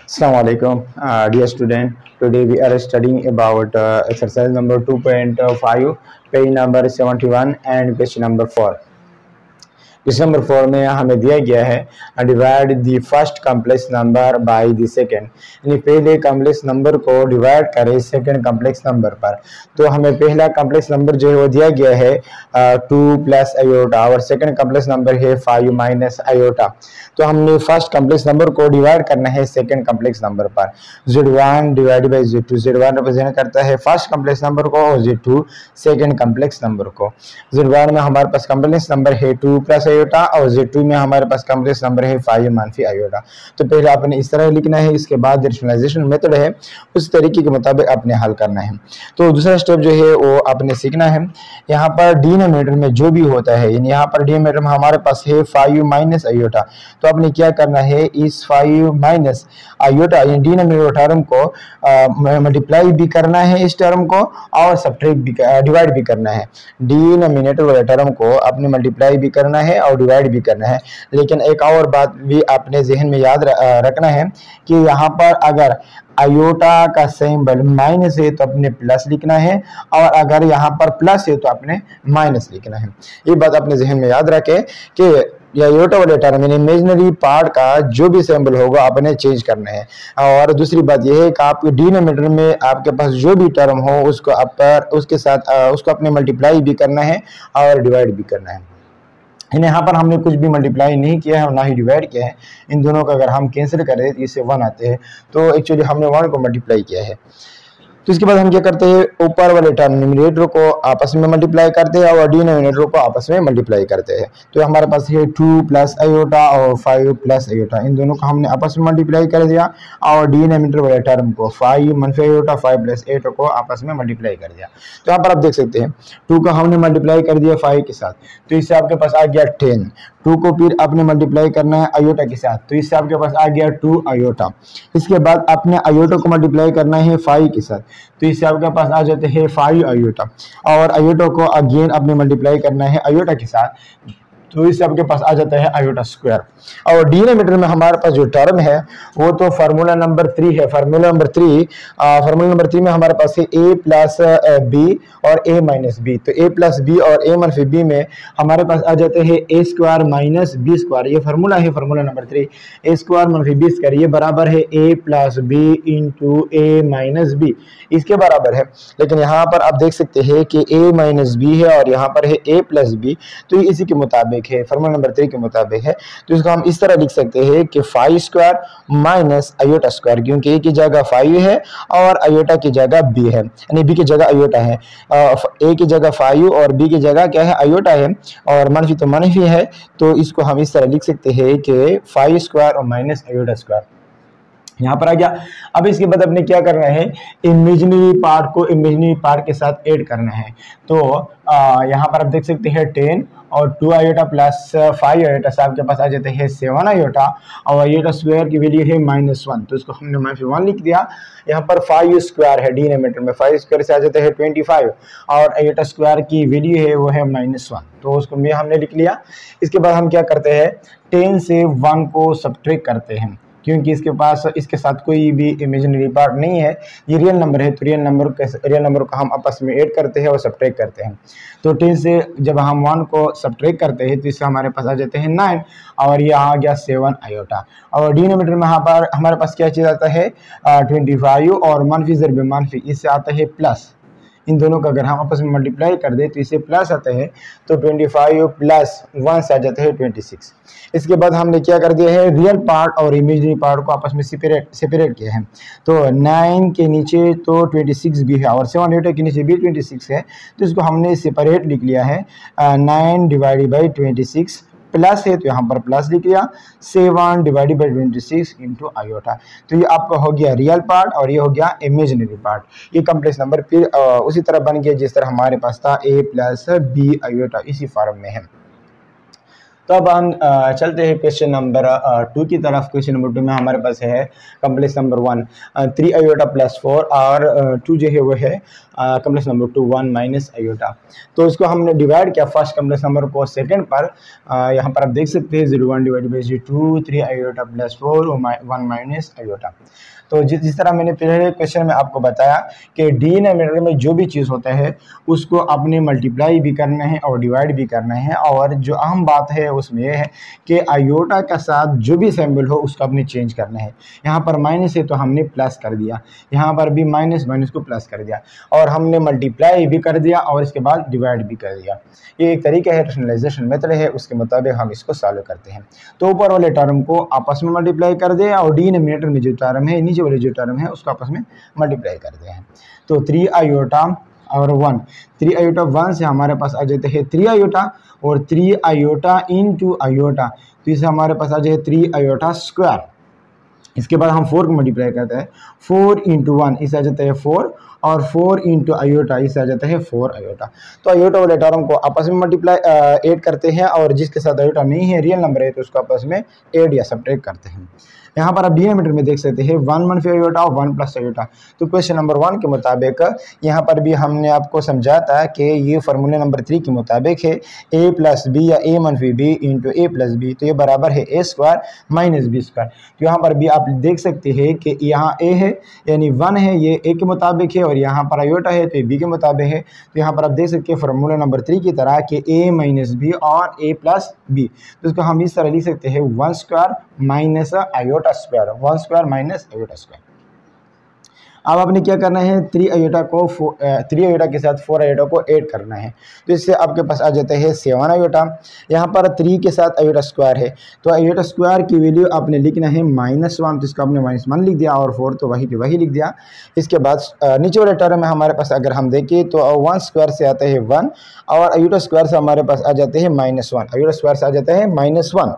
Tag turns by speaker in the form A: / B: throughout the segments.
A: Assalamu alaikum, dear student. Today we are studying about exercise number 2.5, page number 71 and question number 4. Question number 4 में हमें दिया गया है divide the first complex number by the second, यानी पहले complex number को divide करें second complex number पर। तो हमें पहला कॉम्प्लेक्स नंबर जो है वो दिया गया है 2 प्लस आयोटा और सेकंड कॉम्प्लेक्स नंबर है 5 माइनस आयोटा। तो हमने फर्स्ट कॉम्प्लेक्स नंबर को डिवाइड करना है सेकंड कॉम्प्लेक्स नंबर पर। Z1 divide by Z2, Z1 represent करता है फर्स्ट कॉम्प्लेक्स नंबर को और Z2 सेकंड कॉम्प्लेक्स नंबर को। Z1 में हमारे पास कॉम्प्लेक्स नंबर है 2 प्लस आयोटा और Z2 में हमारे पास कॉम्प्लेक्स नंबर है 5 माइनस आयोटा। तो पहले आपने इस तरह लिखना है, इसके बाद रैशनलाइजेशन मेथड है उस तरीके के मुताबिक आपने हल करना है। तो दूसरा स्टेप जो है वो आपने सीखना है। यहाँ पर डिनोमिनेटर में जो भी होता है, यानी यहाँ पर डिनोमिनेटर में हमारे पास है 5 माइनस आयोटा, तो आपने क्या करना है, इस 5 माइनस आयोटा यानी डिनोमिनेटर टर्म को मल्टीप्लाई भी करना है इस टर्म को और सब्ट्रैक्ट भी डिवाइड भी करना है। डिनोमिनेटर वाले टर्म को आपने मल्टीप्लाई भी करना है और डिवाइड भी करना है। लेकिन एक और बात भी आपने जहन में याद रखना है कि यहाँ पर अगर आयोटा का सिंबल माइनस है तो अपने प्लस लिखना है और अगर यहाँ पर प्लस है तो आपने माइनस लिखना है। ये बात अपने जहन में याद रखें कि आयोटा वाले टर्म यानी इमेजिनरी पार्ट का जो भी सिंबल होगा आपने चेंज करना है। और दूसरी बात यह है कि आपके डिनोमिनेटर में आपके पास जो भी टर्म हो उसको उसके साथ उसको अपने मल्टीप्लाई भी करना है और डिवाइड भी करना है। यहाँ पर हमने कुछ भी मल्टीप्लाई नहीं किया है और ना ही डिवाइड किया है। इन दोनों का अगर हम कैंसिल करें तो इससे 1 आते हैं, तो एक्चुअली हमने 1 को मल्टीप्लाई किया है। तो इसके बाद हम क्या करते हैं, ऊपर वाले टर्म न्यूमरेटर को आपस में मल्टीप्लाई करते हैं और डिनोमिनेटर को आपस में मल्टीप्लाई करते हैं। तो हमारे पास है 2 प्लस आयोटा और 5 प्लस आयोटा, इन दोनों को हमने आपस में मल्टीप्लाई कर दिया और डिनोमिनेटर वाले टर्म को 5 माइनस आयोटा 5 प्लस 8 को आपस में मल्टीप्लाई कर दिया। तो यहाँ पर आप देख सकते हैं 2 को हमने मल्टीप्लाई कर दिया 5 के साथ, तो इससे आपके पास आ गया 10। 2 को फिर आपने मल्टीप्लाई करना है आयोटा के साथ, तो इससे आपके पास आ गया 2 आयोटा। इसके बाद आपने आयोटा को मल्टीप्लाई करना है 5 के साथ, तो इससे आपके पास आ जाते हैं 5 आयोटा और आयोटा को अगेन आपने मल्टीप्लाई करना है आयोटा के साथ, तो इससे आपके पास आ जाता है आयोटा स्क्वायर। और डिनोमिनेटर में हमारे पास जो टर्म है वो तो फार्मूला नंबर 3 है। फार्मूला नंबर 3 में हमारे पास है a प्लस बी और a माइनस बी। तो a प्लस बी और a माइनस बी में हमारे पास आ जाते हैं a square minus B square. ये फार्मूला है formula number 3। a square minus B square ये बराबर है a plus B into a minus B, इसके बराबर है। लेकिन यहाँ पर आप देख सकते हैं कि a माइनस बी है और यहाँ पर है a प्लस बी, तो इसी के मुताबिक है, फार्मूला नंबर 3 के मुताबिक है। तो इसको हम इस तरह लिख सकते हैं कि 5 स्क्वायर माइनस आयोटा स्क्वायर, क्योंकि a की जगह 5 है और आयोटा की जगह b है, यानी b की जगह आयोटा है। a की जगह 5 और b की जगह क्या है, आयोटा है, और मनफी तो मनफी है, तो इसको हम इस तरह लिख सकते हैं कि 5 स्क्वायर और माइनस आयोटा स्क्वायर यहाँ पर आ गया। अब इसके बाद अपने क्या करना है, इमेजिनरी पार्ट को इमेजिनरी पार्ट के साथ ऐड करना है। तो यहाँ पर आप देख सकते हैं 10 और 2 आयोटा प्लस 5 आयोटा से आपके पास आ जाते हैं 7 आयोटा और आयोटा स्क्वायर की वैल्यू है -1, तो इसको हमने -1 लिख दिया। यहाँ पर 5 स्क्वायर है डिनोमिनेटर में, 5 स्क्वायर से आ जाते हैं 25 और आयोटा स्क्वायर की वैल्यू है वो है -1, तो उसको भी हमने लिख लिया। इसके बाद हम क्या करते हैं, 10 से 1 को सब्ट्रैक्ट करते हैं, क्योंकि इसके पास इसके साथ कोई भी इमेजिनरी पार्ट नहीं है, ये रियल नंबर है, तो रियल नंबर को हम आपस में ऐड करते हैं और सब्ट्रैक्ट करते हैं। तो 10 से जब हम 1 को सब्ट्रैक्ट करते हैं तो इससे हमारे पास आ जाते हैं 9 और ये आ गया 7 आयोटा। और डिनोमिनेटर में यहाँ पर हमारे पास क्या चीज़ आता है, 25 और मनफी ज़रब मनफी, इससे आता है प्लस। इन दोनों का अगर हम आपस में मल्टीप्लाई कर दे तो इसे प्लस आता है, तो 25 प्लस 1 से आ जाता है 26। इसके बाद हमने क्या कर दिया है, रियल पार्ट और इमेजिनरी पार्ट को आपस में सेपरेट किया है। तो 9 के नीचे तो 26 भी है और 7 आयोटा के नीचे भी 26 है, तो इसको हमने सेपरेट लिख लिया है। 9 डिवाइडेड बाई 26 प्लस है तो यहाँ पर प्लस लिख लिया, 7 डिवाइडेड बाई 26 इंटू आयोटा। तो ये आपका हो गया रियल पार्ट और ये हो गया इमेजिनरी पार्ट। ये कॉम्प्लेक्स नंबर फिर उसी तरह बन गया जिस तरह हमारे पास था a प्लस बी आयोटा, इसी फॉर्म में है। तो अब हम चलते हैं क्वेश्चन नंबर 2 की तरफ। क्वेश्चन नंबर 2 में हमारे पास है कम्प्लेक्स नंबर 1 3 आयोटा प्लस 4 और 2 जो है वो है कम्प्लेक्स नंबर 2 1 माइनस आयोटा। तो इसको हमने डिवाइड किया फर्स्ट कम्प्लेक्स नंबर को सेकंड पर। यहाँ पर आप देख सकते हैं 0 1 divide by 2 3 iota plus 4 1 minus iota. तो जिस तरह मैंने पहले क्वेश्चन में आपको बताया कि डिनोमिनेटर में जो भी चीज़ होता है उसको अपने मल्टीप्लाई भी करना है और डिवाइड भी करना है। और जो अहम बात है उसमें यह है कि आयोटा का साथ जो भी सिंबल हो उसको अपने चेंज करना है। यहाँ पर माइनस है तो हमने प्लस कर दिया, यहाँ पर भी माइनस माइनस को प्लस कर दिया, और हमने मल्टीप्लाई भी कर दिया और इसके बाद डिवाइड भी कर दिया। ये एक तरीका है, रैशनलाइजेशन मेथड है, उसके मुताबिक हम इसको सॉल्व करते हैं। तो ऊपर वाले टर्म को आपस में मल्टीप्लाई कर दें और डिनोमिनेटर में जो टर्म है, नीचे वाले जो टर्म है उसको आपस में मल्टीप्लाई कर दें। तो 3 आयोटा और 1, 3 आयोटा 1 से हमारे पास आ जाते हैं 3 आयोटा, और 3 आयोटा इंटू आयोटा तो इसे हमारे पास आ जाए 3 आयोटा स्क्वायर। इसके बाद हम 4 को मल्टीप्लाई करते हैं, 4 इंटू 1 इसे आ जाता है 4, और 4 इंटू आयोटा इसे आ जाता है 4 आयोटा। तो आयोटा वाले टर्म को आपस में मल्टीप्लाई ऐड करते हैं, और जिसके साथ आयोटा नहीं है, रियल नंबर है, तो उसको आपस में ऐड या सब्ट्रैक्ट करते हैं। यहाँ पर आप डिनोमिनेटर में देख सकते हैं 1 मनफी आयोटा और 1 प्लस आयोटा। तो क्वेश्चन नंबर 1 के मुताबिक यहाँ पर भी हमने आपको समझा था कि ये फार्मूले नंबर 3 के मुताबिक है a प्लस बी या a मनफी B into A plus B, तो ये बराबर है a square minus B square. तो यहाँ पर भी आप देख सकते हैं कि यहाँ a है यानी 1 है, ये a के मुताबिक है, और यहाँ पर आयोटा है तो ये b के मुताबिक है। तो यहाँ पर आप देख सकते हैं फार्मूला नंबर 3 की तरह कि a माइनस बी और a प्लस बी, तो इसको हम इस तरह लिख सकते हैं 1 square minus iota square, 1 square minus iota square. अब आपने क्या करना है, 3 आयोटा के साथ 4 आयोटा को ऐड करना है। तो इससे आपके पास आ जाता है 7 आयोटा। यहाँ पर 3 के साथ आयोटा स्क्वायर है, तो आयोटा स्क्वायर की वैल्यू आपने लिखना है -1, तो इसका आपने -1 लिख दिया, और 4 तो वही के वही लिख दिया। इसके बाद नीचे वाले टर्म में हमारे पास अगर हम देखें तो 1 स्क्वायर से आता है 1, और आयोटा स्क्वायर से हमारे पास आ जाते हैं -1, आयोटा स्क्वायर से आ जाता है -1।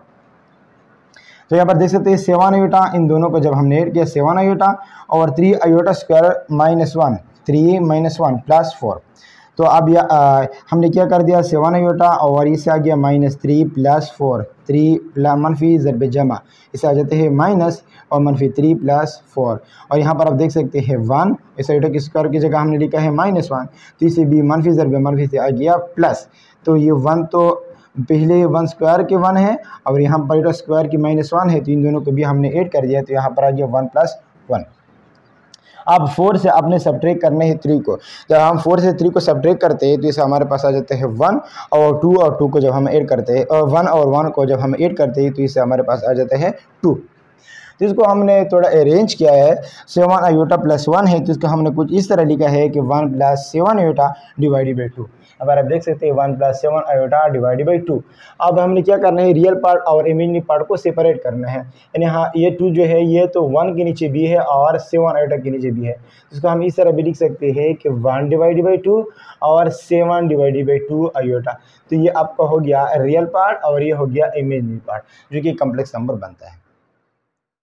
A: तो यहाँ पर देख सकते हैं 7 आयोटा, इन दोनों को जब हमने ऐड किया 7 आयोटा और 3 आयोटा स्क्वायर -1, 3 -1 प्लस 4। तो अब हमने क्या कर दिया, 7 आयोटा और इससे आ गया -3 प्लस 4, 3 मनफी ज़रब जमा, इसे आ जाते हैं माइनस और मनफी 3 प्लस 4। और यहाँ पर आप देख सकते हैं 1, इस आयोटा की स्क्वायर की जगह हमने लिखा है -1, तो इसे भी मनफी ज़रब मनफी से आ गया प्लस। तो ये 1 तो पहले 1 स्क्वायर के 1 है और यहाँ पर आयोटा स्क्वायर की -1 है, तो इन दोनों को भी हमने ऐड कर दिया, तो यहाँ पर आ गया 1 प्लस 1। अब 4 से आपने सब्ट्रैक्ट करने हैं 3 को। जब हम 4 से 3 को सब्ट्रैक्ट करते हैं तो इसे हमारे पास आ जाते हैं 1, और 2 को जब हम ऐड करते हैं, और 1 और 1 को जब हम ऐड करते हैं तो इसे हमारे पास आ जाता है 2। तो इसको हमने थोड़ा अरेंज किया है, 7 आयोटा प्लस 1 है, तो इसको हमने कुछ इस तरह लिखा है कि 1 प्लस 7 आयोटा डिवाइडेड बाई 2। अब आप देख सकते हैं 1 प्लस 7 आयोटा डिवाइडेड बाई 2। अब हमने क्या करना है, रियल पार्ट और इमेजिनरी पार्ट को सेपरेट करना है, यानी हाँ ये 2 जो है ये तो 1 के नीचे भी है और 7 आयोटा के नीचे भी है। इसको हम इस तरह भी लिख सकते हैं कि 1 डिवाइडेड बाई 2 और 7 डिवाइडेड बाई 2 आयोटा। तो ये आपका हो गया रियल पार्ट और ये हो गया इमेजिनरी पार्ट, जो कि कम्प्लेक्स नंबर बनता है।